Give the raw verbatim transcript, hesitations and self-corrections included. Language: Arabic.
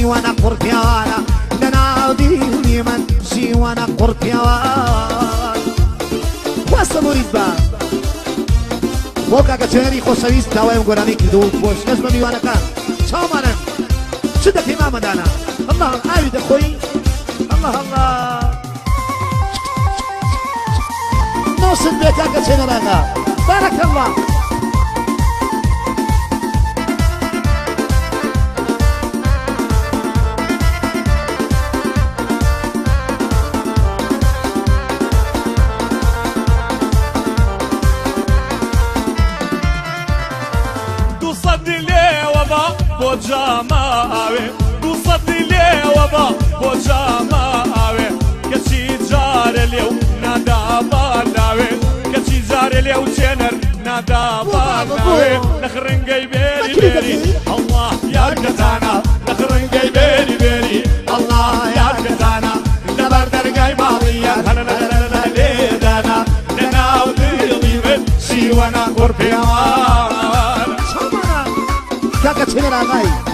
شیوانە قورپیاوانە لەناو دیڵی من شیوانە قورپیاوان وەستە بۆریت بە بۆ کاکە چێنەری خۆشەویست داوایم گۆرانی کردو بۆش کەس بە میوانەکان چاومانن چ دەکەی مامەدانە الله ئاوی دەخۆی الله الله نوسن بێ کاکە چێنەراغا بارەک الله بۆ جاماوێ دوو سەدی لێوە بە بۆ جاماوێ کەچی جارە لێو ناداباناوێ کەچی جارە لێو چێنەر ناداباناوێ لە خڕنگەی بێری بێری ئەڵڵا یارکەتانە لە خڕنگەی بێری بێری ئەڵڵا یارکەتانە لەبەر دەرگای ماڵیە هەنە لێدانا لەناو دڵی من شیوەنە قورپیاوان کاکە چێنەراغای